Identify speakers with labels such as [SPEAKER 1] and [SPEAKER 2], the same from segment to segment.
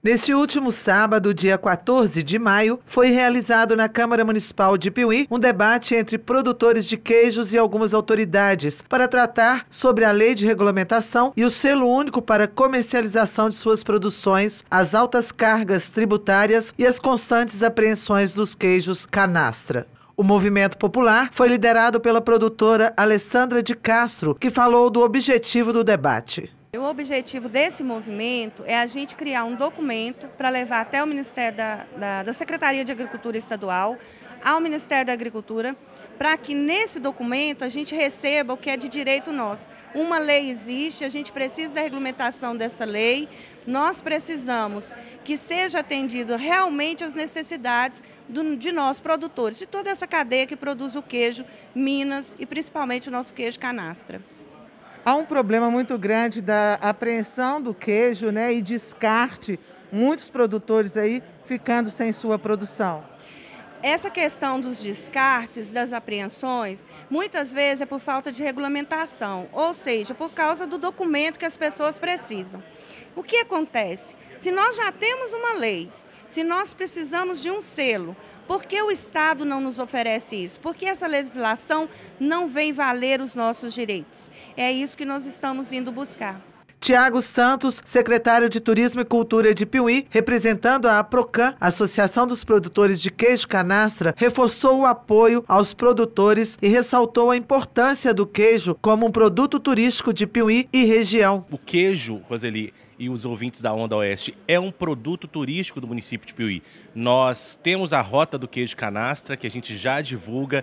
[SPEAKER 1] Neste último sábado, dia 14 de maio, foi realizado na Câmara Municipal de Piuí um debate entre produtores de queijos e algumas autoridades para tratar sobre a lei de regulamentação e o selo único para comercialização de suas produções, as altas cargas tributárias e as constantes apreensões dos queijos canastra. O movimento popular foi liderado pela produtora Alessandra de Castro, que falou do objetivo do debate.
[SPEAKER 2] O objetivo desse movimento é a gente criar um documento para levar até o Ministério da Secretaria de Agricultura Estadual, ao Ministério da Agricultura, para que nesse documento a gente receba o que é de direito nosso. Uma lei existe, a gente precisa da regulamentação dessa lei, nós precisamos que seja atendido realmente as necessidades de nós produtores, de toda essa cadeia que produz o queijo Minas e principalmente o nosso queijo canastra.
[SPEAKER 1] Há um problema muito grande da apreensão do queijo, e descarte, muitos produtores aí ficando sem sua produção.
[SPEAKER 2] Essa questão dos descartes, das apreensões, muitas vezes é por falta de regulamentação, ou seja, por causa do documento que as pessoas precisam. O que acontece? Se nós já temos uma lei, se nós precisamos de um selo, por que o Estado não nos oferece isso? Por que essa legislação não vem valer os nossos direitos? É isso que nós estamos indo buscar.
[SPEAKER 1] Tiago Santos, secretário de Turismo e Cultura de Piuí, representando a APROCAN, Associação dos Produtores de Queijo Canastra, reforçou o apoio aos produtores e ressaltou a importância do queijo como um produto turístico de Piuí e região.
[SPEAKER 3] O queijo, Roseli, e os ouvintes da Onda Oeste, é um produto turístico do município de Piuí. Nós temos a Rota do Queijo Canastra, que a gente já divulga.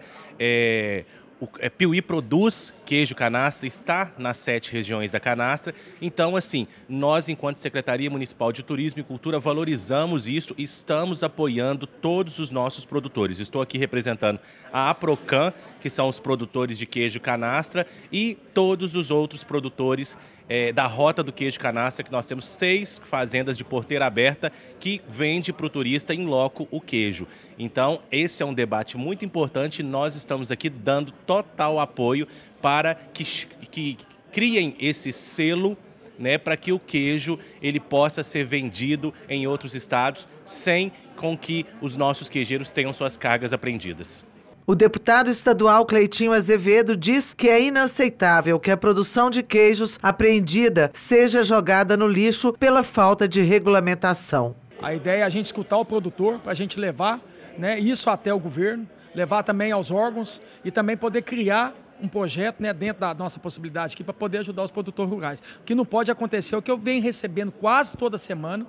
[SPEAKER 3] Piuí produz queijo canastra, está nas 7 regiões da canastra. Então, assim, nós, enquanto Secretaria Municipal de Turismo e Cultura, valorizamos isso e estamos apoiando todos os nossos produtores. Estou aqui representando a APROCAN, que são os produtores de queijo canastra, e todos os outros produtores da Rota do Queijo Canastra, que nós temos 6 fazendas de porteira aberta que vende para o turista em loco o queijo. Então, esse é um debate muito importante e nós estamos aqui dando total apoio para que criem esse selo, para que o queijo ele possa ser vendido em outros estados sem com que os nossos queijeiros tenham suas cargas apreendidas.
[SPEAKER 1] O deputado estadual Cleitinho Azevedo diz que é inaceitável que a produção de queijos apreendida seja jogada no lixo pela falta de regulamentação.
[SPEAKER 4] A ideia é a gente escutar o produtor, para a gente levar isso até o governo, levar também aos órgãos e também poder criar um projeto dentro da nossa possibilidade aqui para poder ajudar os produtores rurais. O que não pode acontecer é o que eu venho recebendo quase toda semana,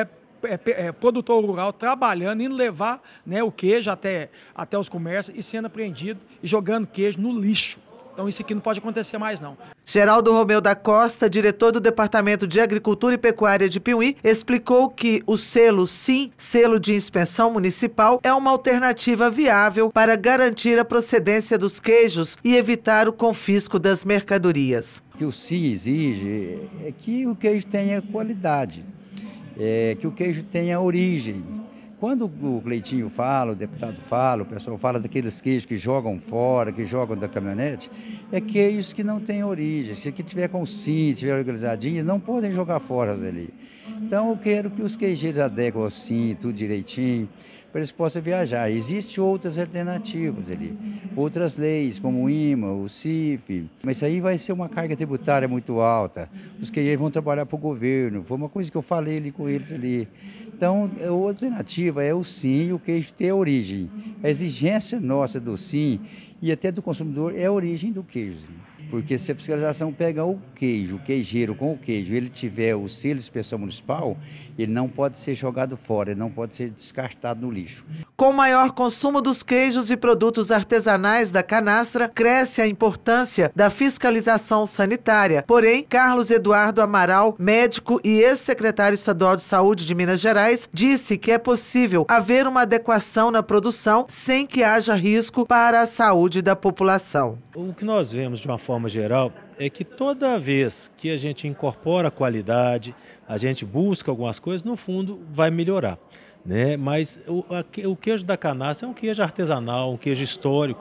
[SPEAKER 4] produtor rural trabalhando, indo levar o queijo até os comércios e sendo apreendido e jogando queijo no lixo. Então isso aqui não pode acontecer mais não.
[SPEAKER 1] Geraldo Romeu da Costa, diretor do Departamento de Agricultura e Pecuária de Piuí, explicou que o selo SIM, selo de inspeção municipal, é uma alternativa viável para garantir a procedência dos queijos e evitar o confisco das mercadorias.
[SPEAKER 5] O que o SIM exige é que o queijo tenha qualidade. Que o queijo tenha origem. Quando o Cleitinho fala, o deputado fala, o pessoal fala daqueles queijos que jogam fora, que jogam da caminhonete, é queijos que não têm origem. Se aqui tiver com sim, tiver organizadinho, não podem jogar fora ali. Então eu quero que os queijeiros adequem ao sim, tudo direitinho, para eles possam viajar. Existem outras alternativas ali, outras leis, como o IMA, o CIF, mas isso aí vai ser uma carga tributária muito alta. Os queijeiros vão trabalhar para o governo, foi uma coisa que eu falei ali com eles ali. Então, a outra alternativa é o sim, o queijo ter origem. A exigência nossa do sim e até do consumidor é a origem do queijo. Porque se a fiscalização pega o queijo, o queijeiro com o queijo, ele tiver o selo de inspeção municipal, ele não pode ser jogado fora, ele não pode ser descartado no lixo.
[SPEAKER 1] Com o maior consumo dos queijos e produtos artesanais da canastra, cresce a importância da fiscalização sanitária. Porém, Carlos Eduardo Amaral, médico e ex-secretário estadual de saúde de Minas Gerais, disse que é possível haver uma adequação na produção sem que haja risco para a saúde da população.
[SPEAKER 6] O que nós vemos de uma forma geral é que toda vez que a gente incorpora a qualidade, a gente busca algumas coisas, no fundo vai melhorar. Mas o queijo da canastra é um queijo artesanal, um queijo histórico.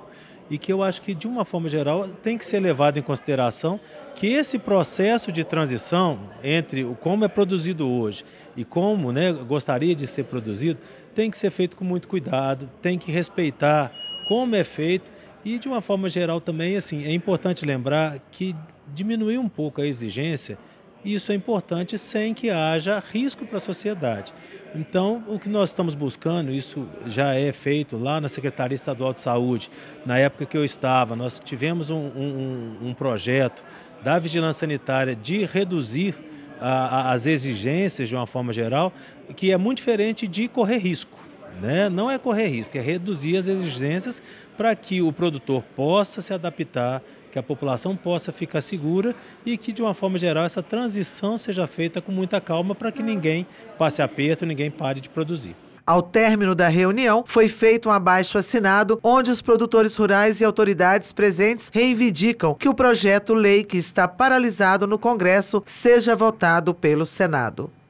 [SPEAKER 6] e que eu acho que, de uma forma geral, tem que ser levado em consideração que esse processo de transição entre como é produzido hoje e como, né, gostaria de ser produzido, tem que ser feito com muito cuidado, tem que respeitar como é feito e, de uma forma geral, também, assim, é importante lembrar que diminuir um pouco a exigência, isso é importante sem que haja risco para a sociedade. Então, o que nós estamos buscando, isso já é feito lá na Secretaria Estadual de Saúde. Na época que eu estava, nós tivemos um projeto da Vigilância Sanitária de reduzir as exigências de uma forma geral, que é muito diferente de correr risco, né? Não é correr risco, é reduzir as exigências para que o produtor possa se adaptar, que a população possa ficar segura e que, de uma forma geral, essa transição seja feita com muita calma para que ninguém passe aperto, ninguém pare de produzir.
[SPEAKER 1] Ao término da reunião, foi feito um abaixo-assinado, onde os produtores rurais e autoridades presentes reivindicam que o projeto-lei que está paralisado no Congresso seja votado pelo Senado.